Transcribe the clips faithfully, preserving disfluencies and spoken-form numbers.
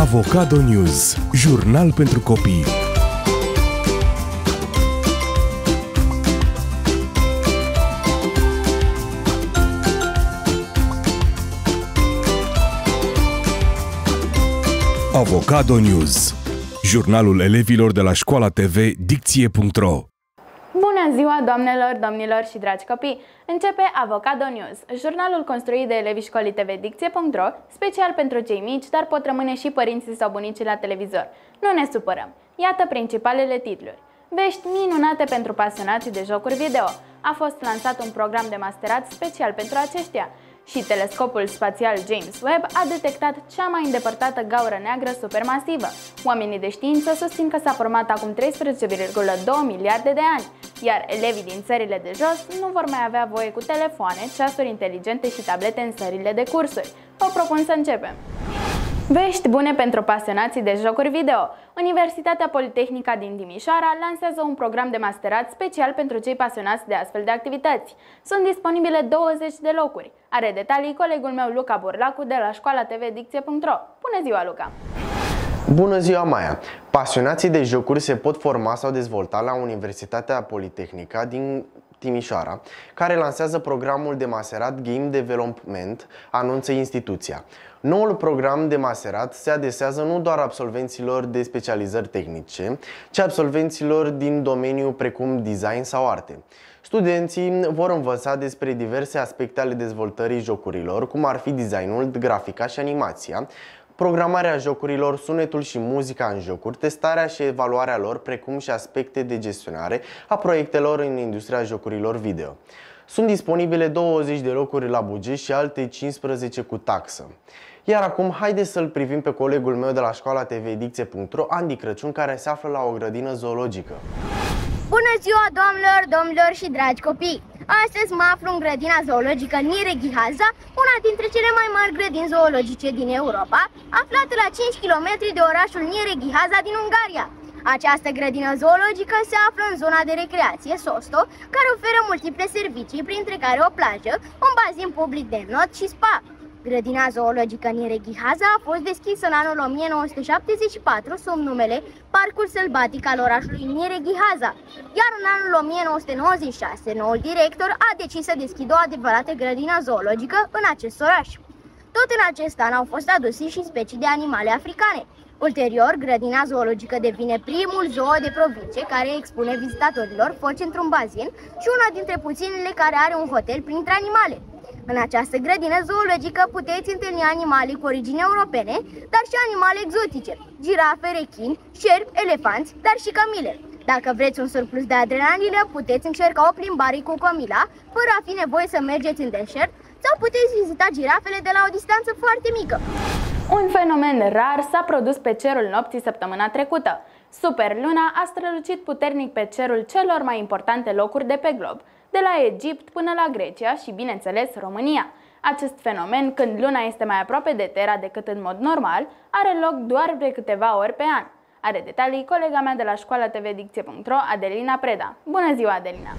Avocado News, jurnal pentru copii. Avocado News, jurnalul elevilor de la școala T V Dicție punct ro. Bună ziua, doamnelor, domnilor și dragi copii! Începe Avocado News, jurnalul construit de elevii școlii T V Dicție punct ro, special pentru cei mici, dar pot rămâne și părinții sau bunicii la televizor. Nu ne supărăm! Iată principalele titluri. Vești minunate pentru pasionații de jocuri video. A fost lansat un program de masterat special pentru aceștia. Și telescopul spațial James Webb a detectat cea mai îndepărtată gaură neagră supermasivă. Oamenii de știință susțin că s-a format acum treisprezece virgulă doi miliarde de ani, iar elevii din țările de jos nu vor mai avea voie cu telefoane, ceasuri inteligente și tablete în sălile de cursuri. Vă propun să începem! Vești bune pentru pasionații de jocuri video. Universitatea Politehnica din Timișoara lansează un program de masterat special pentru cei pasionați de astfel de activități. Sunt disponibile douăzeci de locuri. Are detalii colegul meu Luca Burlacu de la școala T V Dicție punct ro. Bună ziua, Luca! Bună ziua, Maia! Pasionații de jocuri se pot forma sau dezvolta la Universitatea Politehnica din Timișoara, care lansează programul de masterat Game Development, anunță instituția. Noul program de masterat se adresează nu doar absolvenților de specializări tehnice, ci absolvenților din domeniu precum design sau arte. Studenții vor învăța despre diverse aspecte ale dezvoltării jocurilor, cum ar fi designul, grafica și animația, programarea jocurilor, sunetul și muzica în jocuri, testarea și evaluarea lor, precum și aspecte de gestionare a proiectelor în industria jocurilor video. Sunt disponibile douăzeci de locuri la buget și alte cincisprezece cu taxă. Iar acum, haideți să-l privim pe colegul meu de la școala T V Dicție punct ro, Andy Crăciun, care se află la o grădină zoologică. Bună ziua, doamnelor, domnilor și dragi copii! Astăzi mă aflu în grădina zoologică Nireghihaza, una dintre cele mai mari grădini zoologice din Europa, aflată la cinci kilometri de orașul Nireghihaza din Ungaria. Această grădină zoologică se află în zona de recreație Sosto, care oferă multiple servicii, printre care o plajă, un bazin public de not și spa. Grădina zoologică Nireghihaza a fost deschisă în anul o mie nouă sute șaptezeci și patru sub numele Parcul Sălbatic al orașului Nireghihaza, iar în anul o mie nouă sute nouăzeci și șase noul director a decis să deschidă o adevărată grădină zoologică în acest oraș. Tot în acest an au fost aduse și specii de animale africane. Ulterior, grădina zoologică devine primul zoo de provincie care expune vizitatorilor foci într-un bazin și una dintre puținele care are un hotel printre animale. În această grădină zoologică puteți întâlni animale cu origini europene, dar și animale exotice, girafe, rechini, șerpi, elefanți, dar și camile. Dacă vreți un surplus de adrenalină, puteți încerca o plimbare cu Camila, fără a fi nevoie să mergeți în deșert, sau puteți vizita girafele de la o distanță foarte mică. Un fenomen rar s-a produs pe cerul nopții săptămâna trecută. Superluna a strălucit puternic pe cerul celor mai importante locuri de pe glob, de la Egipt până la Grecia și, bineînțeles, România. Acest fenomen, când luna este mai aproape de Terra decât în mod normal, are loc doar de câteva ori pe an. Are detalii colega mea de la școala T V Dicție punct ro, Adelina Preda. Bună ziua, Adelina!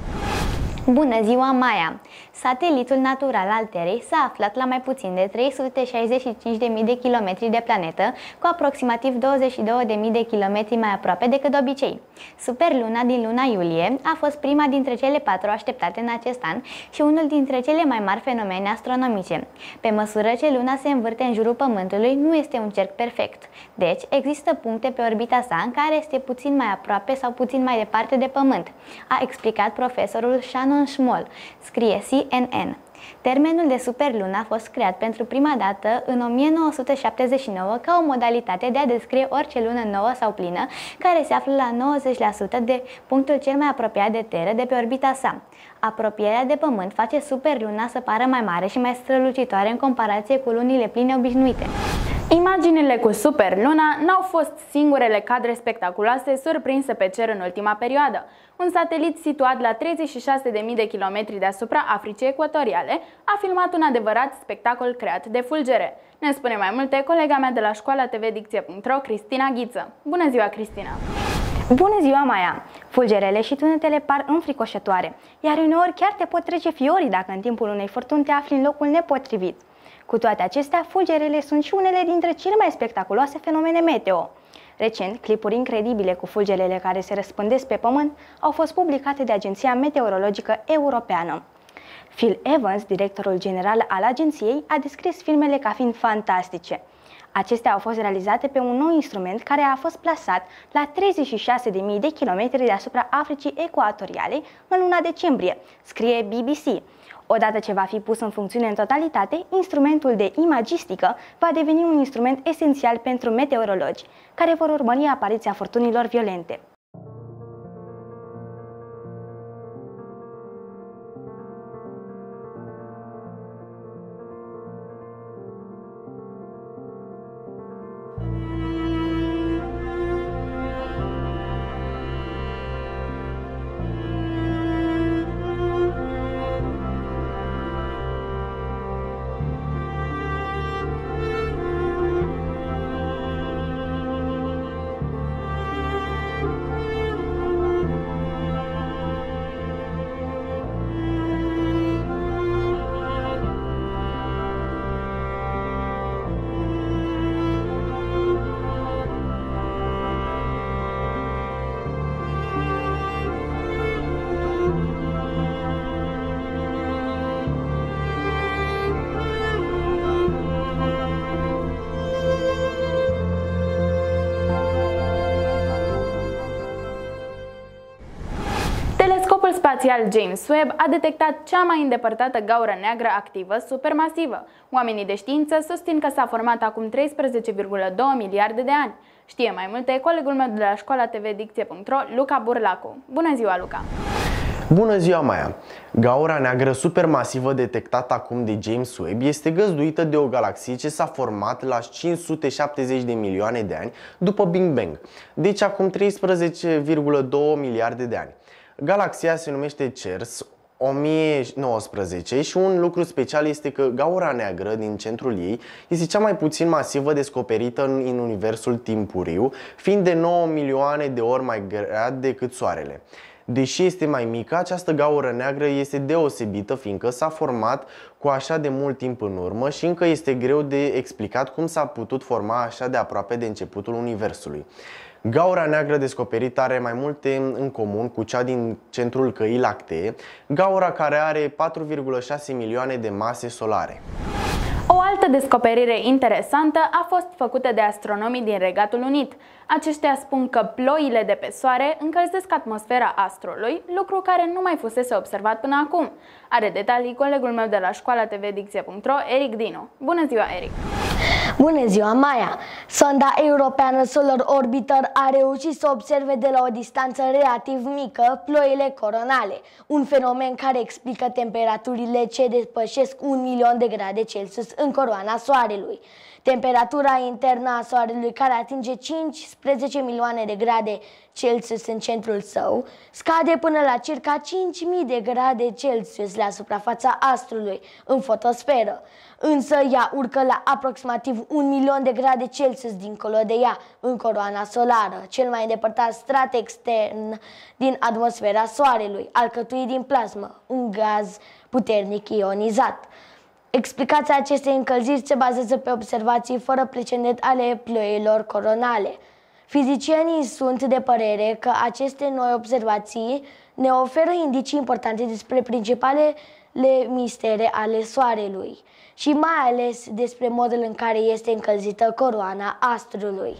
Bună ziua, Maia! Satelitul natural al Terei s-a aflat la mai puțin de trei sute șaizeci și cinci de mii de kilometri de planetă, cu aproximativ douăzeci și două de mii de kilometri mai aproape decât de obicei. Superluna din luna iulie a fost prima dintre cele patru așteptate în acest an și unul dintre cele mai mari fenomene astronomice. Pe măsură ce luna se învârte în jurul Pământului, nu este un cerc perfect. Deci, există puncte pe orbita sa în care este puțin mai aproape sau puțin mai departe de Pământ, a explicat profesorul Shannon Schmoll, scrie C N N. Termenul de superlună a fost creat pentru prima dată în o mie nouă sute șaptezeci și nouă ca o modalitate de a descrie orice lună nouă sau plină care se află la nouăzeci la sută de punctul cel mai apropiat de Teră de pe orbita sa. Apropierea de Pământ face superluna să pară mai mare și mai strălucitoare în comparație cu lunile pline obișnuite. Imaginile cu superluna n-au fost singurele cadre spectaculoase surprinse pe cer în ultima perioadă. Un satelit situat la treizeci și șase de mii de kilometri deasupra Africii Ecuatoriale a filmat un adevărat spectacol creat de fulgere. Ne spune mai multe colega mea de la școala T V Dicție punct ro, Cristina Ghiță. Bună ziua, Cristina! Bună ziua, Maia! Fulgerele și tunetele par înfricoșătoare, iar uneori chiar te pot trece fiorii dacă în timpul unei furtuni te afli în locul nepotrivit. Cu toate acestea, fulgerele sunt și unele dintre cele mai spectaculoase fenomene meteo. Recent, clipuri incredibile cu fulgerele care se răspândesc pe pământ au fost publicate de Agenția Meteorologică Europeană. Phil Evans, directorul general al agenției, a descris filmele ca fiind fantastice. Acestea au fost realizate pe un nou instrument care a fost plasat la treizeci și șase de mii de kilometri deasupra Africii Ecuatoriale în luna decembrie, scrie B B C. Odată ce va fi pus în funcțiune în totalitate, instrumentul de imagistică va deveni un instrument esențial pentru meteorologi, care vor urmări apariția furtunilor violente. Telescopul spațial James Webb a detectat cea mai îndepărtată gaură neagră activă supermasivă. Oamenii de știință susțin că s-a format acum treisprezece virgulă doi miliarde de ani. Știe mai multe colegul meu de la școala T V Dicție punct ro, Luca Burlacu. Bună ziua, Luca! Bună ziua, Maia! Gaura neagră supermasivă detectată acum de James Webb este găzduită de o galaxie ce s-a format la cinci sute șaptezeci de milioane de ani după Big Bang, deci acum treisprezece virgulă doi miliarde de ani. Galaxia se numește CERS o mie nouăsprezece și un lucru special este că gaura neagră din centrul ei este cea mai puțin masivă descoperită în, în universul timpuriu, fiind de nouă milioane de ori mai grea decât Soarele. Deși este mai mică, această gaură neagră este deosebită fiindcă s-a format cu așa de mult timp în urmă și încă este greu de explicat cum s-a putut forma așa de aproape de începutul universului. Gaura neagră descoperită are mai multe în comun cu cea din centrul Căii Lactee, gaura care are patru virgulă șase milioane de mase solare. O altă descoperire interesantă a fost făcută de astronomii din Regatul Unit. Aceștia spun că ploile de pe soare încălzesc atmosfera astrului, lucru care nu mai fusese observat până acum. Are detalii colegul meu de la școala T V Dicție punct ro, Eric Dinu. Bună ziua, Eric! Bună ziua, Maia! Sonda europeană Solar Orbiter a reușit să observe de la o distanță relativ mică ploile coronale, un fenomen care explică temperaturile ce depășesc un milion de grade Celsius în coroana Soarelui. Temperatura internă a Soarelui, care atinge cincisprezece milioane de grade Celsius în centrul său, scade până la circa cinci mii de grade Celsius la suprafața astrului, în fotosferă. Însă ea urcă la aproximativ un milion de grade Celsius dincolo de ea, în coroana solară, cel mai îndepărtat strat extern din atmosfera Soarelui, alcătuit din plasmă, un gaz puternic ionizat. Explicația acestei încălziri se bazează pe observații fără precedent ale ploilor coronale. Fizicienii sunt de părere că aceste noi observații ne oferă indicii importante despre principalele mistere ale Soarelui și mai ales despre modul în care este încălzită coroana astrului.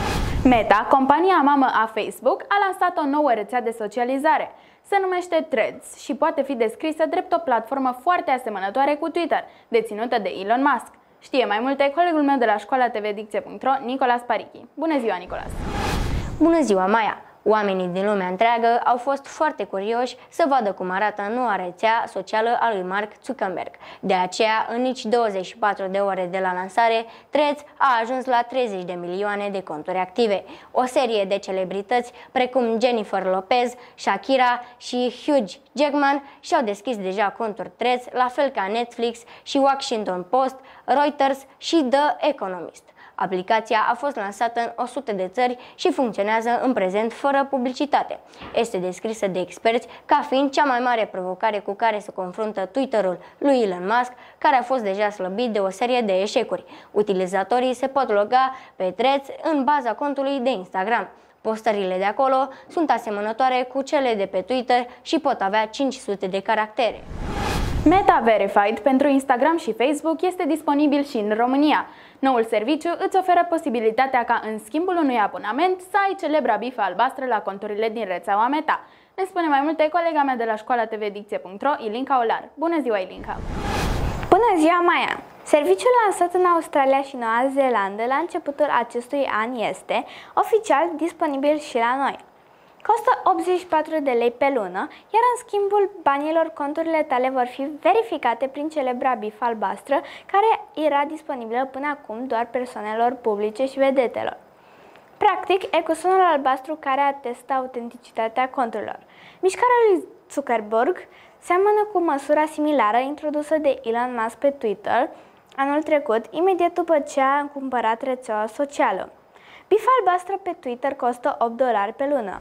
Meta, compania mamă a Facebook, a lansat o nouă rețea de socializare. Se numește Threads și poate fi descrisă drept o platformă foarte asemănătoare cu Twitter, deținută de Elon Musk. Știe mai multe colegul meu de la școala T V Dicție punct ro, Nicolas Parichi. Bună ziua, Nicolas! Bună ziua, Maia! Oamenii din lumea întreagă au fost foarte curioși să vadă cum arată noua rețea socială a lui Mark Zuckerberg. De aceea, în nici douăzeci și patru de ore de la lansare, Threads a ajuns la treizeci de milioane de conturi active. O serie de celebrități precum Jennifer Lopez, Shakira și Hugh Jackman și-au deschis deja conturi Threads, la fel ca Netflix și Washington Post, Reuters și The Economist. Aplicația a fost lansată în o sută de țări și funcționează în prezent fără publicitate. Este descrisă de experți ca fiind cea mai mare provocare cu care se confruntă Twitter-ul lui Elon Musk, care a fost deja slăbit de o serie de eșecuri. Utilizatorii se pot loga pe Threads în baza contului de Instagram. Postările de acolo sunt asemănătoare cu cele de pe Twitter și pot avea cinci sute de caractere. Meta Verified pentru Instagram și Facebook este disponibil și în România. Noul serviciu îți oferă posibilitatea ca în schimbul unui abonament să ai celebra bifă albastră la conturile din rețeaua Meta. Ne spune mai multe colega mea de la școala t v dicție punct ro, Ilinca Olar. Bună ziua, Ilinca! Bună ziua, Maia! Serviciul lansat în Australia și Noua Zeelandă la începutul acestui an este oficial disponibil și la noi. Costă optzeci și patru de lei pe lună, iar în schimbul banilor conturile tale vor fi verificate prin celebra bifă albastră, care era disponibilă până acum doar persoanelor publice și vedetelor. Practic, e cusunul albastru care atestă autenticitatea conturilor. Mișcarea lui Zuckerberg seamănă cu măsura similară introdusă de Elon Musk pe Twitter anul trecut, imediat după ce a cumpărat rețeaua socială. Bifa albastră pe Twitter costă opt dolari pe lună.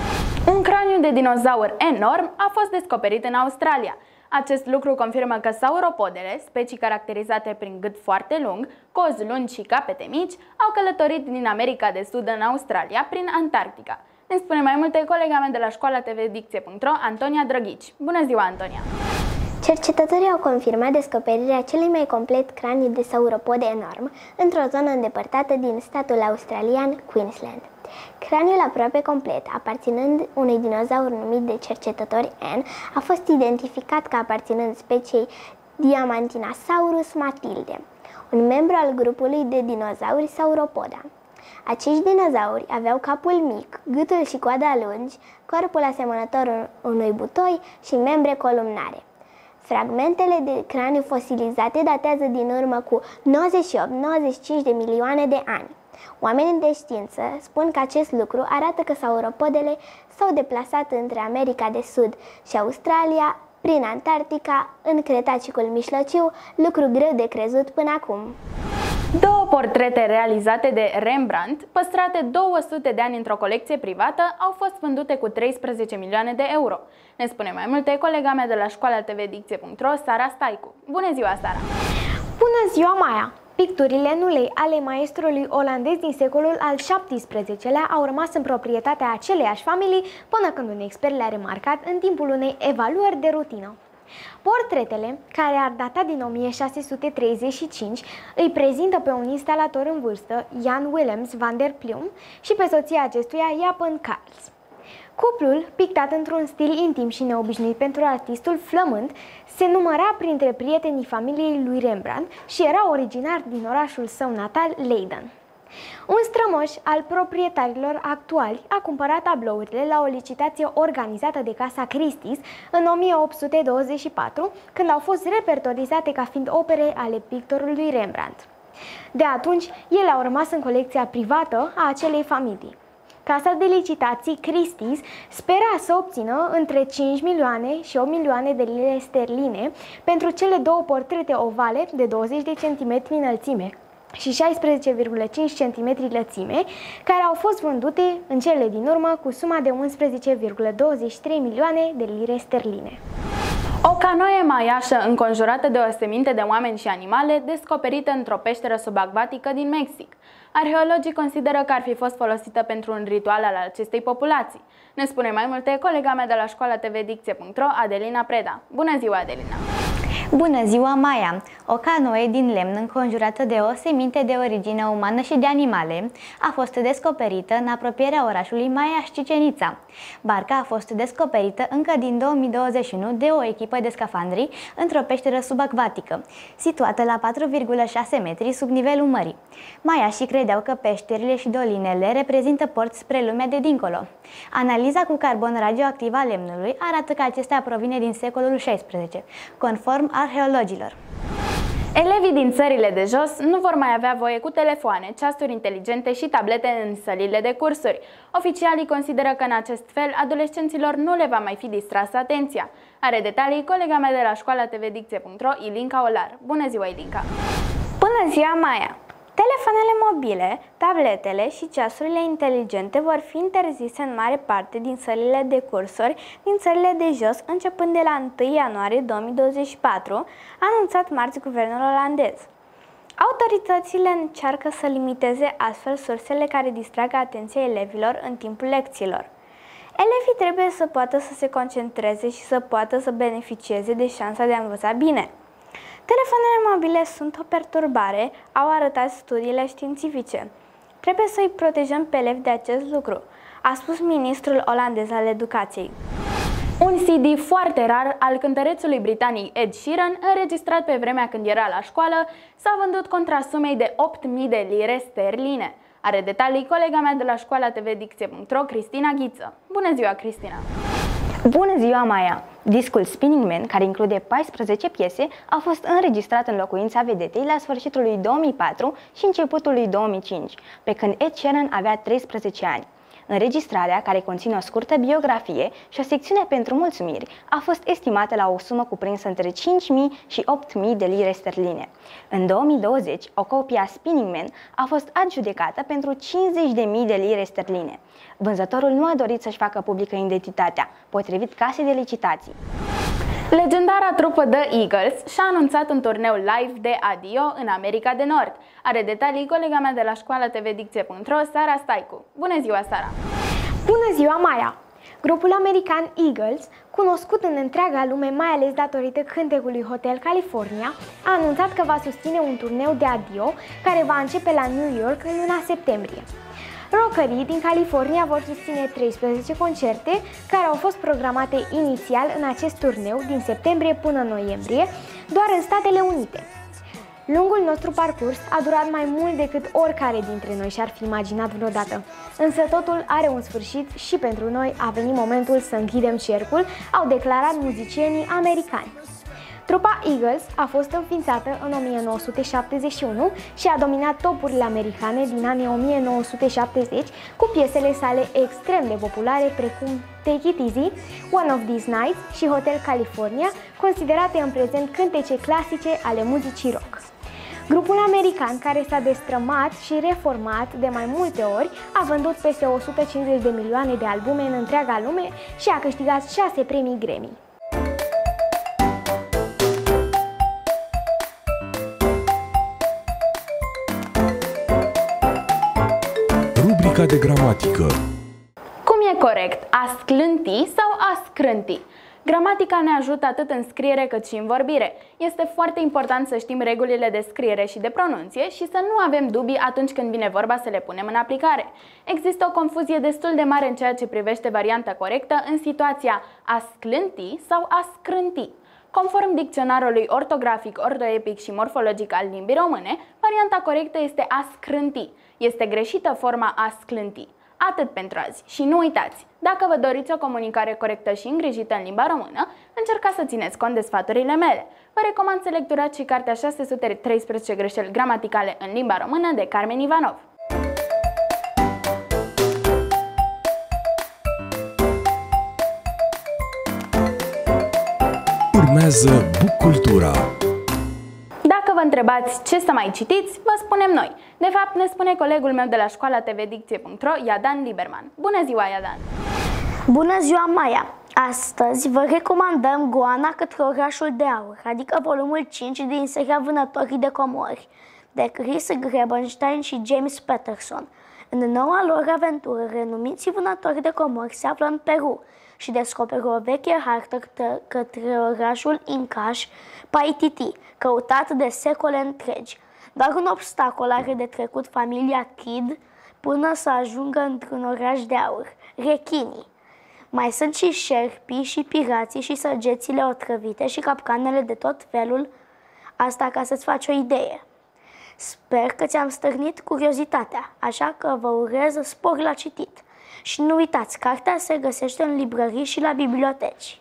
Un craniu de dinozaur enorm a fost descoperit în Australia. Acest lucru confirmă că sauropodele, specii caracterizate prin gât foarte lung, cozi lungi și capete mici, au călătorit din America de Sud în Australia prin Antarctica. Ne spune mai multe colega mea de la școala t v dicție punct ro, Antonia Drăghici. Bună ziua, Antonia! Cercetătorii au confirmat descoperirea celui mai complet craniu de sauropod enorm într-o zonă îndepărtată din statul australian Queensland. Craniul aproape complet, aparținând unui dinozaur numit de cercetători N, a fost identificat ca aparținând speciei Diamantinosaurus matilde, un membru al grupului de dinozauri Sauropoda. Acești dinozauri aveau capul mic, gâtul și coada lungi, corpul asemănător unui butoi și membre columnare. Fragmentele de craniu fosilizate datează din urmă cu nouăzeci și opt - nouăzeci și cinci de milioane de ani. Oamenii de știință spun că acest lucru arată că sauropodele s-au deplasat între America de Sud și Australia prin Antarctica în Cretacicul Mijlociu, lucru greu de crezut până acum. Două portrete realizate de Rembrandt, păstrate două sute de ani într-o colecție privată, au fost vândute cu treisprezece milioane de euro. Ne spune mai multe colega mea de la școala t v dicție punct ro, Sara Staicu. Bună ziua, Sara! Bună ziua, Maia! Picturile nulei ale maestrului olandez din secolul al șaptesprezecelea au rămas în proprietatea aceleiași familii până când un expert le-a remarcat în timpul unei evaluări de rutină. Portretele, care ar data din o mie șase sute treizeci și cinci, îi prezintă pe un instalator în vârstă, Jan Willems van der Plum, și pe soția acestuia, Japan Karls. Cuplul, pictat într-un stil intim și neobișnuit pentru artistul flămând, se număra printre prietenii familiei lui Rembrandt și era originar din orașul său natal, Leiden. Un strămoș al proprietarilor actuali a cumpărat tablourile la o licitație organizată de Casa Christie's în o mie opt sute douăzeci și patru, când au fost repertorizate ca fiind opere ale pictorului Rembrandt. De atunci, ele au rămas în colecția privată a acelei familii. Casa de licitații Christie's spera să obțină între cinci milioane și opt milioane de lire sterline pentru cele două portrete ovale de douăzeci de centimetri înălțime și șaisprezece virgulă cinci centimetri lățime, care au fost vândute în cele din urmă cu suma de unsprezece virgulă douăzeci și trei milioane de lire sterline. O canoe maiașă înconjurată de oseminte de oameni și animale, descoperită într-o peșteră subacvatică din Mexic. Arheologii consideră că ar fi fost folosită pentru un ritual al acestei populații. Ne spune mai multe colega mea de la școala t v dicție punct ro, Adelina Preda. Bună ziua, Adelina! Bună ziua, Maia! O canoe din lemn înconjurată de oseminte de origine umană și de animale a fost descoperită în apropierea orașului Maiaș Cicenița. Barca a fost descoperită încă din două mii douăzeci și unu de o echipă de scafandri într-o peșteră subacvatică, situată la patru virgulă șase metri sub nivelul mării. Maiașii credeau că peșterile și dolinele reprezintă porți spre lumea de dincolo. Analiza cu carbon radioactiv a lemnului arată că acesta provine din secolul șaisprezece, conform arheologilor. Elevii din țările de jos nu vor mai avea voie cu telefoane, ceasuri inteligente și tablete în sălile de cursuri. Oficialii consideră că în acest fel adolescenților nu le va mai fi distrasă atenția. Are detalii colega mea de la școala t v dicție punct ro, Ilinca Olar. Bună ziua, Ilinca! Bună ziua, Maia! Telefoanele mobile, tabletele și ceasurile inteligente vor fi interzise în mare parte din sălile de cursuri din țările de jos, începând de la întâi ianuarie două mii douăzeci și patru, a anunțat marți guvernul olandez. Autoritățile încearcă să limiteze astfel sursele care distrag atenția elevilor în timpul lecțiilor. Elevii trebuie să poată să se concentreze și să poată să beneficieze de șansa de a învăța bine. Telefoanele mobile sunt o perturbare, au arătat studiile științifice. Trebuie să îi protejăm pe elevi de acest lucru, a spus ministrul olandez al educației. Un C D foarte rar al cântărețului britanic Ed Sheeran, înregistrat pe vremea când era la școală, s-a vândut contra sumei de opt mii de lire sterline. Are detalii colega mea de la școala T V Dicție punct ro, Cristina Ghiță. Bună ziua, Cristina! Bună ziua, Maia! Discul Spinning Man, care include paisprezece piese, a fost înregistrat în locuința vedetei la sfârșitul lui două mii patru și începutul lui două mii cinci, pe când Ed Sheeran avea treisprezece ani. Înregistrarea, care conține o scurtă biografie și o secțiune pentru mulțumiri, a fost estimată la o sumă cuprinsă între cinci mii și opt mii de lire sterline. În două mii douăzeci, o copie a Spinning Man a fost adjudecată pentru cincizeci de mii de lire sterline. Vânzătorul nu a dorit să-și facă publică identitatea, potrivit casei de licitații. Legendara trupă The Eagles și-a anunțat un turneu live de adio în America de Nord. Are detalii colega mea de la școala T V Dicție punct ro, Sara Staicu. Bună ziua, Sara! Bună ziua, Maia! Grupul american Eagles, cunoscut în întreaga lume mai ales datorită cântecului Hotel California, a anunțat că va susține un turneu de adio care va începe la New York în luna septembrie. Rockerii din California vor susține treisprezece concerte care au fost programate inițial în acest turneu din septembrie până în noiembrie, doar în Statele Unite. Lungul nostru parcurs a durat mai mult decât oricare dintre noi și-ar fi imaginat vreodată. Însă totul are un sfârșit și pentru noi a venit momentul să închidem cercul, au declarat muzicienii americani. Trupa Eagles a fost înființată în o mie nouă sute șaptezeci și unu și a dominat topurile americane din anii o mie nouă sute șaptezeci cu piesele sale extrem de populare precum Take It Easy, One of These Nights și Hotel California, considerate în prezent cântece clasice ale muzicii rock. Grupul american, care s-a destrămat și reformat de mai multe ori, a vândut peste o sută cincizeci de milioane de albume în întreaga lume și a câștigat șase premii Grammy. Rubrica de gramatică. Cum e corect? A sclânti sau a scrânti? Gramatica ne ajută atât în scriere cât și în vorbire. Este foarte important să știm regulile de scriere și de pronunție și să nu avem dubii atunci când vine vorba să le punem în aplicare. Există o confuzie destul de mare în ceea ce privește varianta corectă în situația a sclânti sau a scrânti. Conform dicționarului ortografic, ortoepic și morfologic al limbii române, varianta corectă este a scrânti. Este greșită forma a sclânti. Atât pentru azi. Și nu uitați, dacă vă doriți o comunicare corectă și îngrijită în limba română, încercați să țineți cont de sfaturile mele. Vă recomand să lecturați și cartea șase sute treisprezece greșeli gramaticale în limba română de Carmen Ivanov. Urmează Bucultura. Dacă vă întrebați ce să mai citiți, vă spunem noi. De fapt, ne spune colegul meu de la școala T V Dicție punct ro, Iadan Liberman. Bună ziua, Iadan! Bună ziua, Maia! Astăzi vă recomandăm Goana către orașul de aur, adică volumul cinci din seria Vânătorii de comori, de Chris Grebenstein și James Patterson. În noua lor aventură, renumiții vânători de comori se află în Peru și descoperă o veche hartă către orașul Incaș, Paititi, căutat de secole întregi. Doar un obstacol are de trecut familia Kidd până să ajungă într-un oraș de aur, rechinii. Mai sunt și șerpii și pirații și săgețile otrăvite și capcanele de tot felul, asta ca să-ți faci o idee. Sper că ți-am stârnit curiozitatea, așa că vă urez spor la citit. Și nu uitați, cartea se găsește în librării și la biblioteci.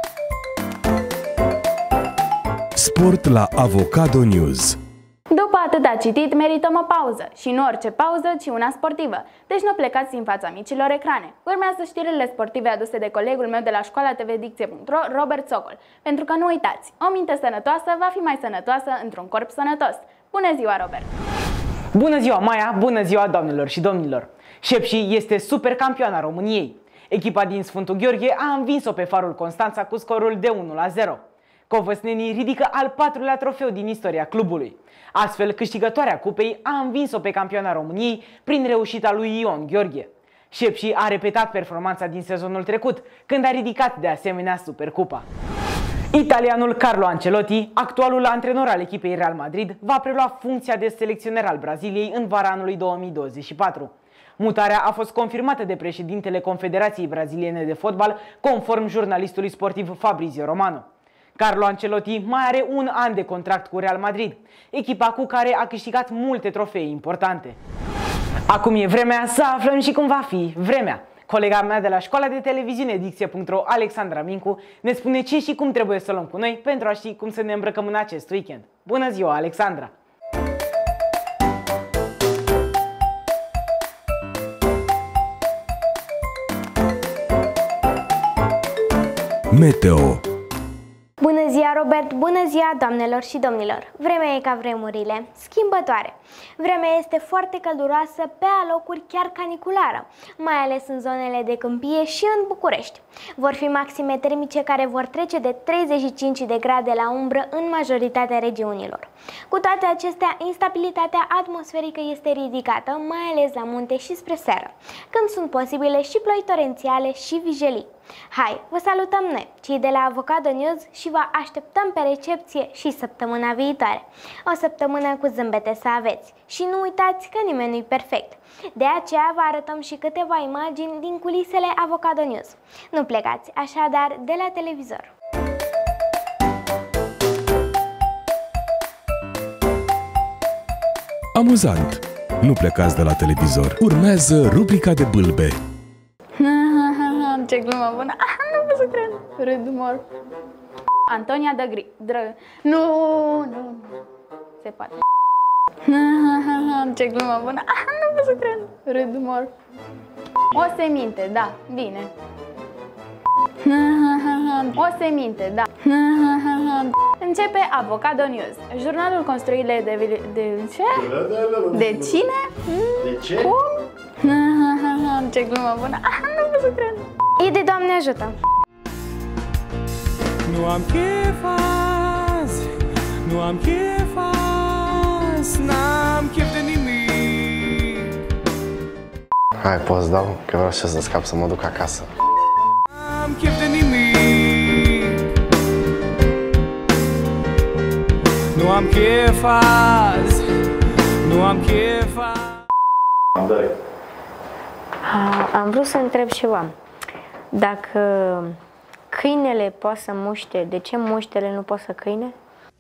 Sport la Avocado News. După atât Atâta citit merită o pauză și nu orice pauză, ci una sportivă. Deci nu plecați din fața micilor ecrane. Urmează știrile sportive aduse de colegul meu de la școala T V Dicție punct ro, Robert Socol. Pentru că nu uitați, o minte sănătoasă va fi mai sănătoasă într-un corp sănătos. Bună ziua, Robert! Bună ziua, Maia! Bună ziua, doamnelor și domnilor! Șepși este supercampioana României. Echipa din Sfântul Gheorghe a învins-o pe Farul Constanța cu scorul de unu la zero. Covăsnenii ridică al patrulea trofeu din istoria clubului. Astfel, câștigătoarea cupei a învins-o pe campioana României prin reușita lui Ion Gheorghe. Șepși a repetat performanța din sezonul trecut, când a ridicat de asemenea Supercupa. Italianul Carlo Ancelotti, actualul antrenor al echipei Real Madrid, va prelua funcția de selecționer al Braziliei în vara anului două mii douăzeci și patru. Mutarea a fost confirmată de președintele Confederației Braziliene de Fotbal, conform jurnalistului sportiv Fabrizio Romano. Carlo Ancelotti mai are un an de contract cu Real Madrid, echipa cu care a câștigat multe trofee importante. Acum e vremea să aflăm și cum va fi vremea. Colega mea de la școala de televiziune Dicție punct ro, Alexandra Mincu, ne spune ce și cum trebuie să luăm cu noi pentru a ști cum să ne îmbrăcăm în acest weekend. Bună ziua, Alexandra! Meteo. Bună ziua, Robert! Bună ziua, doamnelor și domnilor! Vremea e ca vremurile, schimbătoare. Vremea este foarte călduroasă, pe alocuri chiar caniculară, mai ales în zonele de câmpie și în București. Vor fi maxime termice care vor trece de treizeci și cinci de grade la umbră în majoritatea regiunilor. Cu toate acestea, instabilitatea atmosferică este ridicată, mai ales la munte și spre seară, când sunt posibile și ploi torențiale și vijelii. Hai, vă salutăm noi, cei de la Avocado News, și vă așteptăm pe recepție și săptămâna viitoare. O săptămână cu zâmbete să aveți. Și nu uitați că nimeni nu-i perfect. De aceea vă arătăm și câteva imagini din culisele Avocado News. Nu plecați așadar de la televizor. Amuzant! Nu plecați de la televizor. Urmează rubrica de bâlbe. Ce glumă bună! Ah, nu pot să cred! Râd mor. Antonia de Gri... Dră... Nu, nu, se poate. Ce glumă bună! Ah, nu pot să cred! Râd mor. O seminte, da, bine. O seminte, da. Începe Avocado News, jurnalul construit de... De, de ce? De cine? De ce? Cum? Ce glumă bună! Ah, nu pot să cred! E de Doamne ajută! Nu am chef azi, nu am chef azi, n-am chef de nimic. Hai, poți dau, că vreau și să scap să mă duc acasă. N-am chef de nimic. Nu am chef azi, nu am chef azi. Andrei. Am vrut să întreb ceva. Dacă câinele poate să muște, de ce muștele nu pot să câine?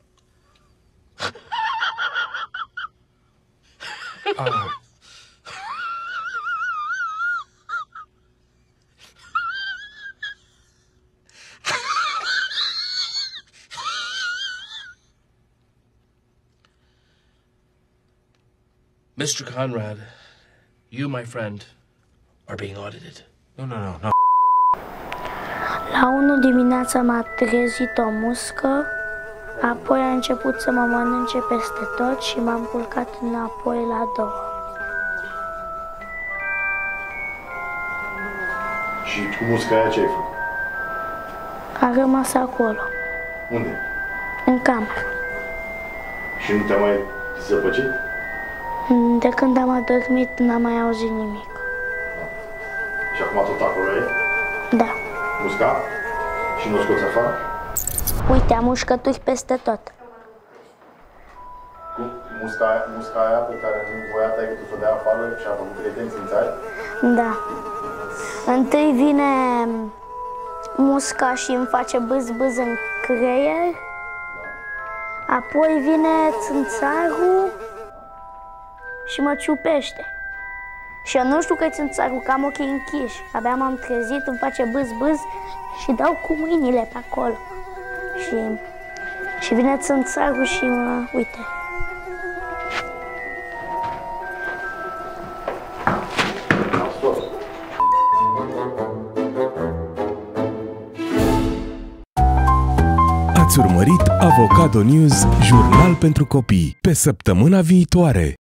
mister Conrad, you, my friend, are being audited. Nu, nu, nu, nu. La unu dimineața m-a trezit o muscă, apoi a început să mă mănânce peste tot și m-am culcat înapoi la două. Și cu musca aia ce ai făcut? A rămas acolo. Unde? În cameră. Și nu te-a mai zăpăcit? De când am adormit n-am mai auzit nimic. Și acum tot acolo e? Da. Musca? Și nu o scoți afară? Uite, am mușcături peste tot. Cu musca aia, musca aia pe care nu voia taică tu să o dea afară și a făcut retenții în țari? Da. Întâi vine musca și îmi face bâz-bâz în creier. Apoi vine țânțarul și mă ciupește. Și eu nu știu că e țânțarul, că am ochii închiși. Abia m-am trezit, îmi face bâz-bâz și dau cu mâinile pe acolo. Și, și vine țânțarul și mă... uite. Ați urmărit Avocado News, jurnal pentru copii, pe săptămâna viitoare.